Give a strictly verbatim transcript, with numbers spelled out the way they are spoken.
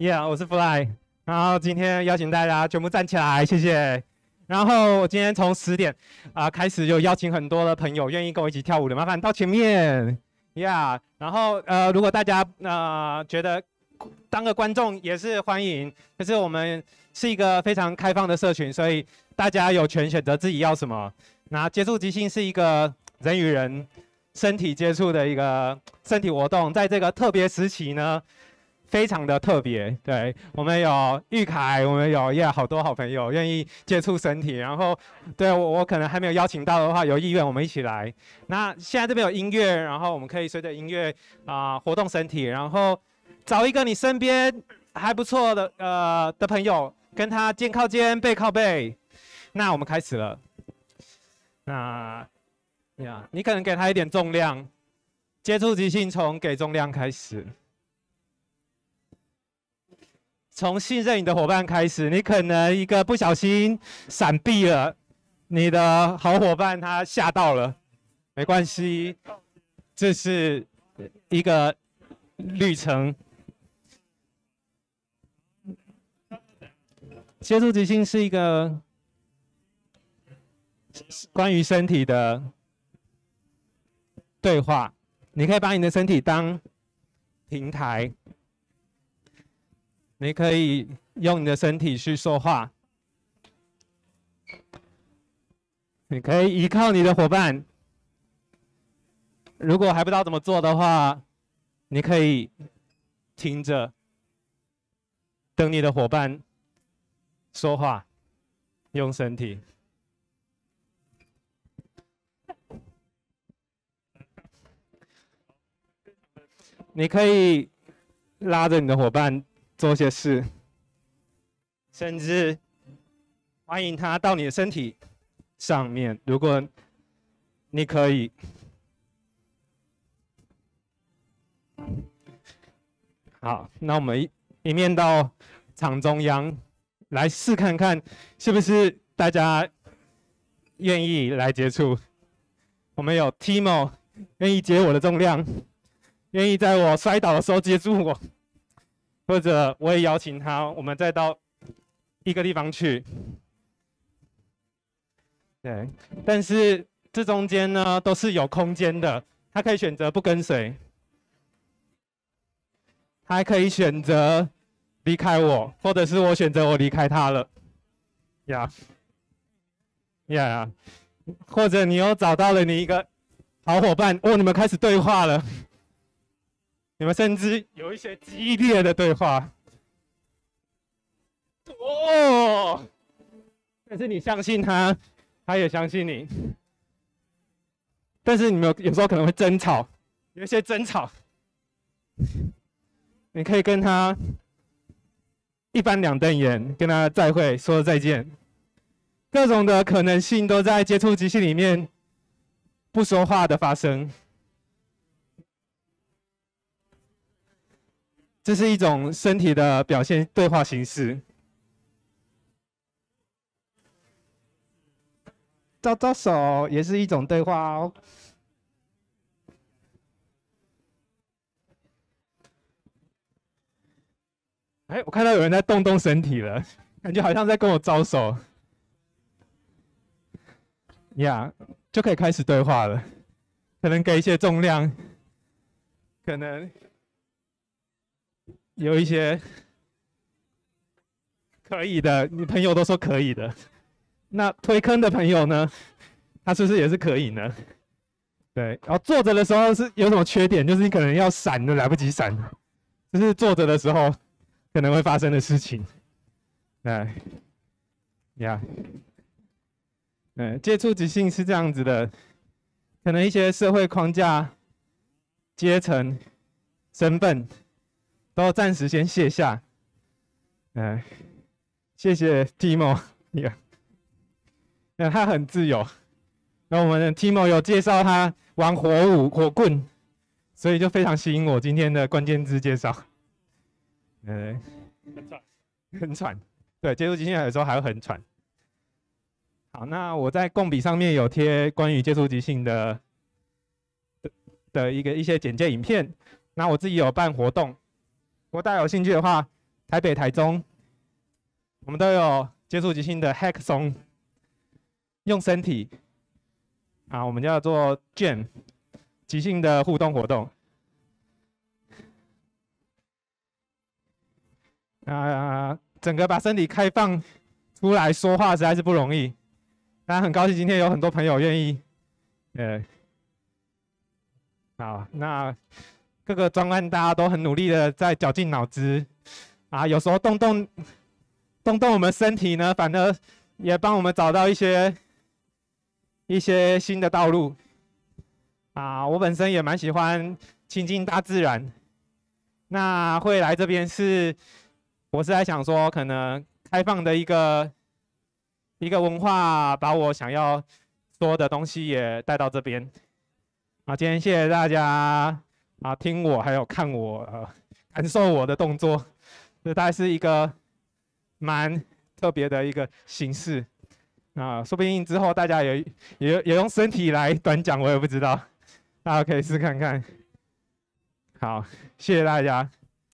Yeah， 我是 Fly， 然后今天邀请大家全部站起来，谢谢。然后我今天从十点啊、呃、开始就邀请很多的朋友愿意跟我一起跳舞的，麻烦到前面，Yeah。然后呃，如果大家呃觉得当个观众也是欢迎，可是我们是一个非常开放的社群，所以大家有权选择自己要什么。那接触即兴是一个人与人身体接触的一个身体活动，在这个特别时期呢，非常的特别。对，我们有玉凯，我们有耶、yeah, 好多好朋友愿意接触身体，然后对我我可能还没有邀请到的话，有意愿我们一起来。那现在这边有音乐，然后我们可以随着音乐啊、呃、活动身体，然后找一个你身边还不错的呃的朋友，跟他肩靠肩，背靠背。那我们开始了。那呀，你可能给他一点重量，接触即兴从给重量开始，从信任你的伙伴开始。你可能一个不小心闪避了，你的好伙伴他吓到了，没关系，这是一个旅程。接触即兴是一个关于身体的对话，你可以把你的身体当平台，你可以用你的身体去说话，你可以依靠你的伙伴。如果还不知道怎么做的话，你可以听着，等你的伙伴说话，用身体。你可以拉着你的伙伴做些事，甚至欢迎他到你的身体上面，如果你可以。好，那我们一一面到场中央来试看看，是不是大家愿意来接触。我们有 Timo 愿意接我的重量，愿意在我摔倒的时候接住我，或者我也邀请他，我们再到一个地方去。对，但是这中间呢都是有空间的，他可以选择不跟随，他还可以选择离开我，或者是我选择我离开他了。呀，呀，或者你又找到了你一个好伙伴，哦，你们开始对话了。你们甚至有一些激烈的对话，哦，但是你相信他，他也相信你，但是你们有有时候可能会争吵，有一些争吵，你可以跟他一翻两瞪眼，跟他再会，说再见，各种的可能性都在接触即兴里面不说话的发生。这是一种身体的表现对话形式。招招手也是一种对话哦。哎，我看到有人在动动身体了，感觉好像在跟我招手。呀、yeah, ，就可以开始对话了。可能给一些重量，可能有一些可以的，你朋友都说可以的。那推坑的朋友呢？他是不是也是可以呢？对，然后坐着的时候是有什么缺点？就是你可能要闪都来不及闪，这是坐着的时候可能会发生的事情。哎，呀，嗯，接触即兴是这样子的，可能一些社会框架、阶层、身份都暂时先卸下。哎，谢谢 Timo， yeah. 那他很自由。那我们的 Timo 有介绍他玩火舞、火棍，所以就非常吸引我今天的关键字介绍。呃，很喘，很喘。对，接触即兴有时候还会很喘。好，那我在共笔上面有贴关于接触即兴的的的一个一些简介影片。那我自己有办活动，如果大家有兴趣的话， 台北、台中，我们都有接触即兴的 Hackathon， 用身体啊，我们叫做 Jam 即兴的互动活动。啊，整个把身体开放出来说话实在是不容易，当然很高兴今天有很多朋友愿意，呃，好，那各个专案大家都很努力的在绞尽脑汁，啊，有时候动动动动我们身体呢，反而也帮我们找到一些一些新的道路。啊，我本身也蛮喜欢亲近大自然，那会来这边是。我是在想说，可能开放的一个一个文化，把我想要说的东西也带到这边。啊，今天谢谢大家啊，听我还有看我，呃，感受我的动作，这大概是一个蛮特别的一个形式。啊，说不定之后大家也也也用身体来短讲，我也不知道，大家可以试看看。好，谢谢大家。